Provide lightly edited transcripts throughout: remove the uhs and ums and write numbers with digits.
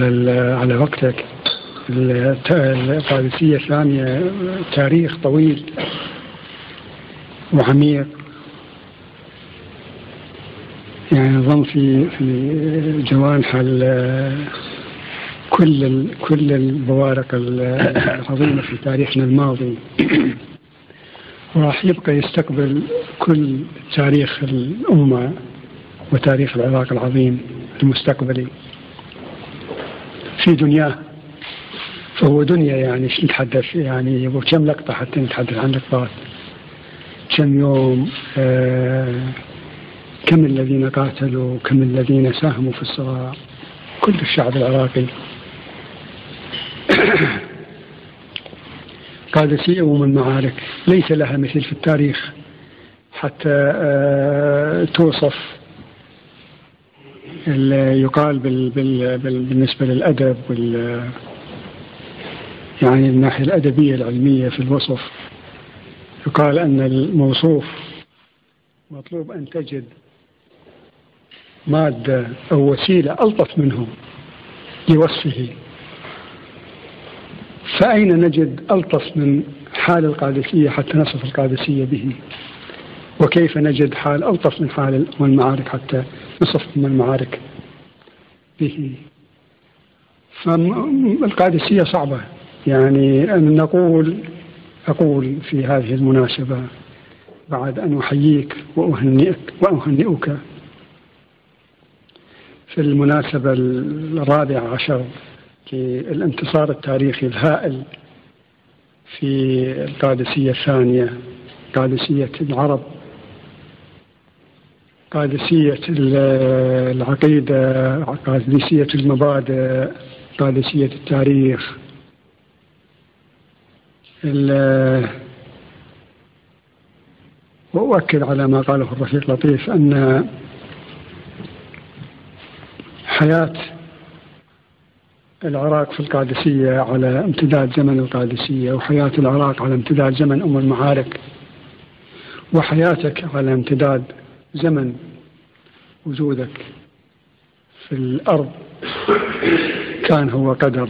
على وقتك. القادسية الثانية تاريخ طويل وعميق، يعني نظم في جوانح كل البوارق العظيمة في تاريخنا الماضي، وراح يبقى يستقبل كل تاريخ الأمة وتاريخ العراق العظيم المستقبلي في دنياه. فهو دنيا، يعني ايش نتحدث؟ يعني يبغى كم لقطة حتى نتحدث عن لقطات، كم يوم، كم الذين قاتلوا، كم الذين ساهموا في الصراع، كل الشعب العراقي. قادسية ومن معارك ليس لها مثل في التاريخ حتى توصف. يقال بالنسبة للأدب يعني الناحية الأدبية العلمية في الوصف، يقال أن الموصوف مطلوب أن تجد مادة أو وسيلة ألطف منه لوصفه. فأين نجد ألطف من حال القادسية حتى نصف القادسية به؟ وكيف نجد حال ألطف من حال المعارك حتى نصف المعارك به؟ فالقادسية صعبة. يعني أن أقول في هذه المناسبة، بعد أن أحييك وأهنئك في المناسبة 14 للانتصار التاريخي الهائل في القادسية الثانية، قادسية العرب، قادسية العقيدة، قادسية المبادئ، قادسية التاريخ. وأؤكد على ما قاله الرفيق لطيف أن حياة العراق في القادسية على امتداد زمن القادسية، وحياة العراق على امتداد زمن المعارك، وحياتك على امتداد زمن وجودك في الأرض، كان هو قدر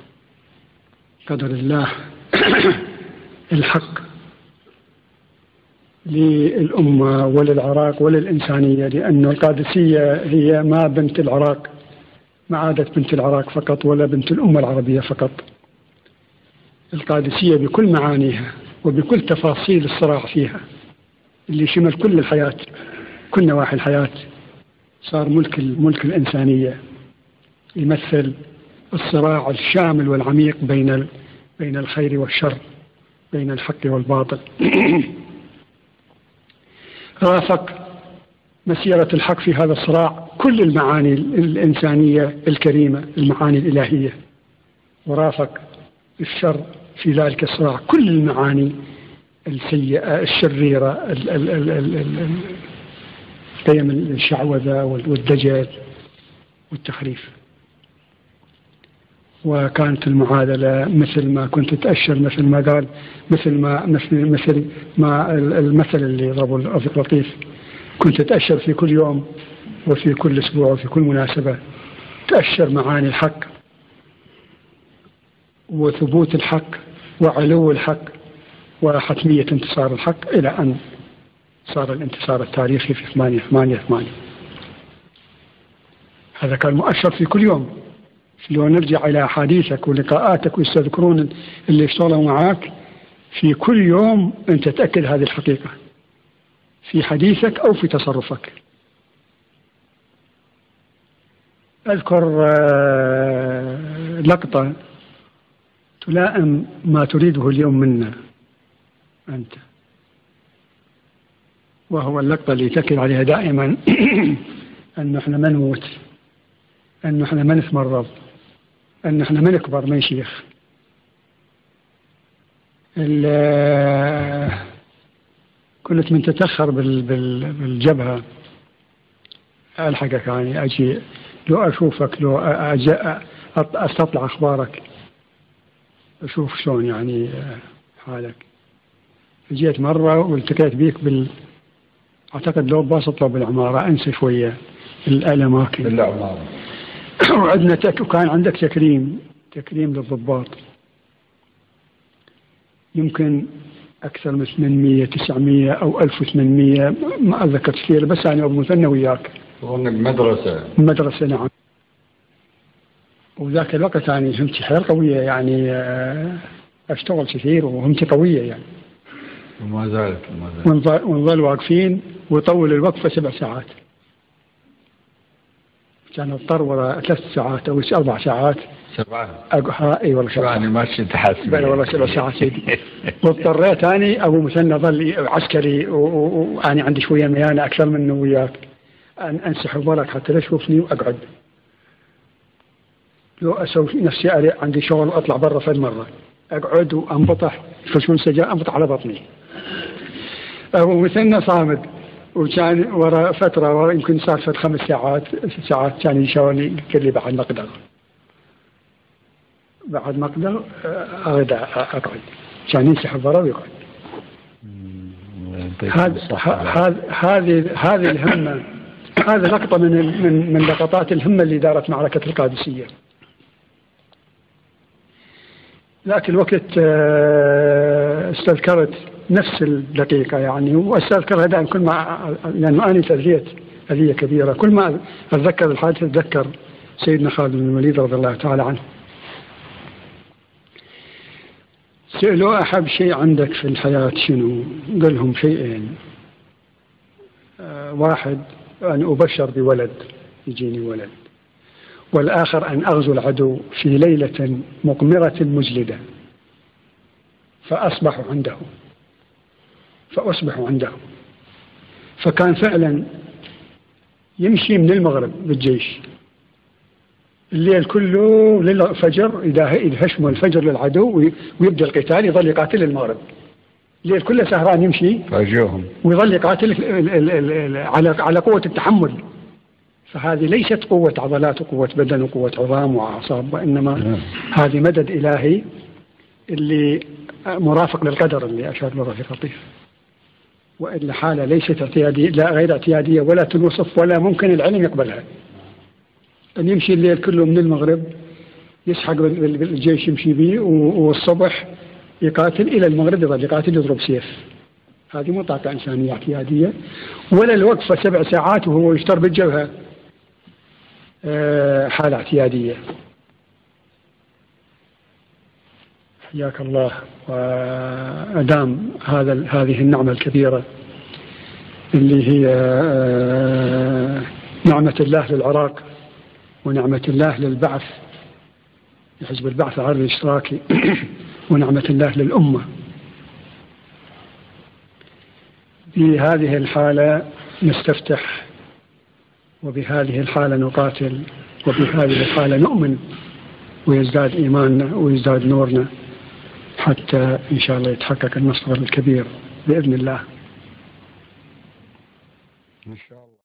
الله الحق للأمة وللعراق وللإنسانية. لأن القادسية هي ما بنت العراق، ما عادت بنت العراق فقط ولا بنت الأمة العربية فقط. القادسية بكل معانيها وبكل تفاصيل الصراع فيها اللي شمل كل الحياة، كل نواحي الحياة، صار ملك الإنسانية، يمثل الصراع الشامل والعميق بين الخير والشر، بين الحق والباطل. رافق مسيرة الحق في هذا الصراع كل المعاني الإنسانية الكريمة، المعاني الإلهية، ورافق الشر في ذلك الصراع كل المعاني السيئة الشريرة، قيم الشعوذة والدجل والتخريف. وكانت المعادلة مثل ما كنت تأشر، مثل ما قال، مثل ما المثل اللي ضربه الرفيق لطيف، كنت تأشر في كل يوم وفي كل أسبوع وفي كل مناسبة، تأشر معاني الحق وثبوت الحق وعلو الحق وحتمية انتصار الحق، إلى أن صار الانتصار التاريخي في 8/8. هذا كان مؤشر في كل يوم. لو نرجع إلى أحاديثك ولقاءاتك ويستذكرون اللي اشتغلوا معاك، في كل يوم أنت تأكد هذه الحقيقة في حديثك أو في تصرفك. أذكر لقطة تلائم ما تريده اليوم منا أنت، وهو اللقطة اللي تأكد عليها دائما أن احنا ما نموت، أن احنا ما نتمرض، أن احنا ما نكبر ما نشيخ. كنت من تتأخر بالجبهة ألحقك، يعني أجي لو أشوفك، لو أستطلع أخبارك، أشوف شلون يعني حالك. جيت مرة والتقيت بيك أعتقد لو باسط له بالعمارة، أنسى شوية الأماكن بالعمارة. وعندنا وكان عندك تكريم للضباط، يمكن أكثر من 800 900 أو 1800 ما أتذكر كثير، بس أنا أبو مثنى وياك. وأنك مدرسة نعم. وذاك الوقت يعني همتي حيل قوية، يعني أشتغل كثير وهمتي قوية يعني. وما زالت. ونظل واقفين ويطول الوقفة 7 ساعات. كان اضطر وراء 3 ساعات أو 4 ساعات. 7. اي والله 7. يعني ماشي تحسب. بل والله 7 ساعات سيدي. واضطريت أني أبو مثنى ظل عسكري وأنا عندي شوية ميانة أكثر منه وياك، أن أنسحب وراك حتى لا تشوفني وأقعد. لو أسوي نفسي عندي شغل وأطلع برا فد مرة أقعد وأنبطح خشون سجاء أنبطح على بطني. أبو مثنى صامد، وكان ورا فترة يمكن صار 5 ساعات 6 ساعات كان يشاورني قال لي بعد ما أقدر أقعد، كان ينسحب برا ويقعد. هذه الهمة، هذه لقطة من لقطات الهمة اللي دارت معركة القادسية. ذاك الوقت استذكرت نفس الدقيقة يعني، واستذكرها دائما كل ما، لأنه أنا تأذيت أذية كبيرة، كل ما أتذكر الحادثة أتذكر سيدنا خالد بن الوليد رضي الله تعالى عنه. سألوا أحب شيء عندك في الحياة شنو؟ قال لهم شيئين، واحد أن أبشر بولد يجيني ولد، والآخر أن أغزو العدو في ليلة مقمرة مجلدة فأصبح عنده. فكان فعلا يمشي من المغرب بالجيش الليل كله للفجر، إذا هشموا الفجر للعدو ويبدأ القتال يظل يقاتل المغرب، الليل كله سهران يمشي فاجئهم ويظل يقاتل على قوة التحمل. فهذه ليست قوة عضلات وقوة بدن وقوة عظام وأعصاب، وإنما هذه مدد إلهي اللي مرافق للقدر اللي أشار له الرفيق لطيف. وإلا حالة ليست اعتيادية، لا غير اعتيادية ولا تنوصف ولا ممكن العلم يقبلها. أن يمشي الليل كله من المغرب يسحق بالجيش يمشي به، والصبح يقاتل إلى المغرب يظل يقاتل يضرب سيف. هذه مو طاقة إنسانية اعتيادية، ولا الوقفة 7 ساعات وهو يشتر بالجبهة حالة اعتيادية. حياك الله، وأدام هذه النعمة الكبيرة اللي هي نعمة الله للعراق ونعمة الله للبعث لحزب البعث العربي الاشتراكي ونعمة الله للأمة. بهذه الحالة نستفتح، وبهذه الحالة نقاتل، وبهذه الحالة نؤمن ويزداد إيماننا ويزداد نورنا، حتى إن شاء الله يتحقق النصر الكبير بإذن الله. إن شاء الله.